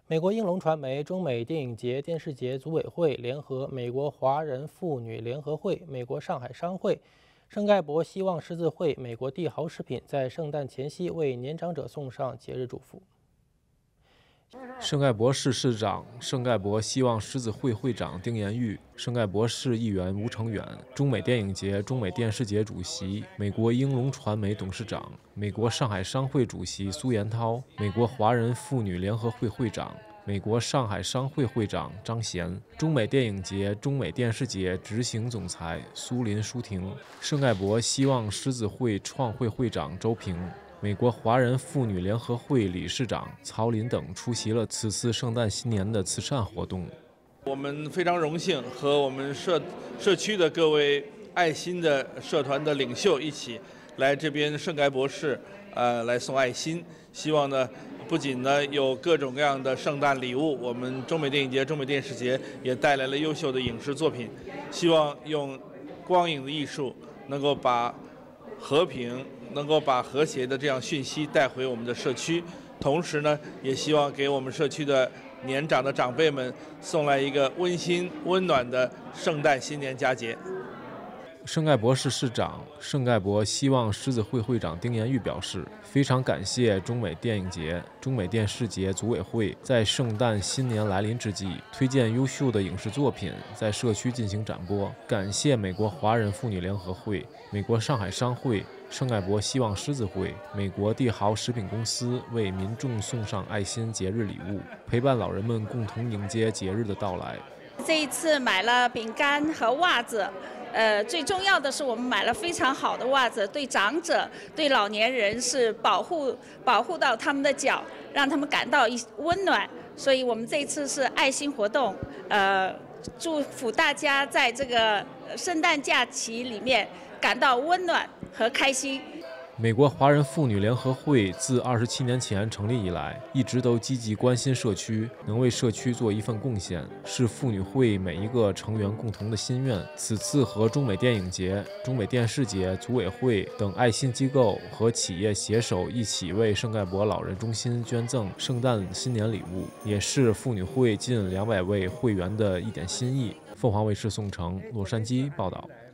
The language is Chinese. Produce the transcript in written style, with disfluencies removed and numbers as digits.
美国英龙传媒、中美电影节、电视节组委会联合美国华人妇女联合会、美国上海商会、圣盖博希望狮子会、美国帝豪食品在圣诞前夕为年长者送上节日祝福。 圣盖博市市长、圣盖博希望狮子会会长丁延玉、圣盖博市议员吴成远、中美电影节、中美电视节主席、美国英龙传媒董事长、美国上海商会主席苏延涛、美国华人妇女联合会会长、美国上海商会会长张贤、中美电影节、中美电视节执行总裁苏林舒婷、圣盖博希望狮子会创会会长周平、美国华人妇女联合会理事长曹林等出席了此次圣诞新年的慈善活动。 我们非常荣幸和我们社区的各位爱心的社团的领袖一起来这边圣盖博市，来送爱心。希望呢，不仅呢有各种各样的圣诞礼物，我们中美电影节、中美电视节也带来了优秀的影视作品。希望用光影的艺术能够把和平、能够把和谐的这样讯息带回我们的社区，同时呢，也希望给我们社区的年长的长辈们送来一个温馨、温暖的圣诞新年佳节。 圣盖博市市长、圣盖博希望狮子会会长丁延玉表示，非常感谢中美电影节、中美电视节组委会在圣诞新年来临之际，推荐优秀的影视作品在社区进行展播。感谢美国华人妇女联合会、美国上海商会、圣盖博希望狮子会、美国帝豪食品公司为民众送上爱心节日礼物，陪伴老人们共同迎接节日的到来。 这一次买了饼干和袜子。最重要的是，我们买了非常好的袜子，对长者、对老年人是保护到他们的脚，让他们感到温暖。所以我们这一次是爱心活动，祝福大家在这个圣诞假期里面感到温暖和开心。 美国华人妇女联合会自27年前成立以来，一直都积极关心社区，能为社区做一份贡献，是妇女会每一个成员共同的心愿。此次和中美电影节、中美电视节组委会等爱心机构和企业携手，一起为圣盖博老人中心捐赠圣诞新年礼物，也是妇女会近200位会员的一点心意。凤凰卫视宋城，洛杉矶报道。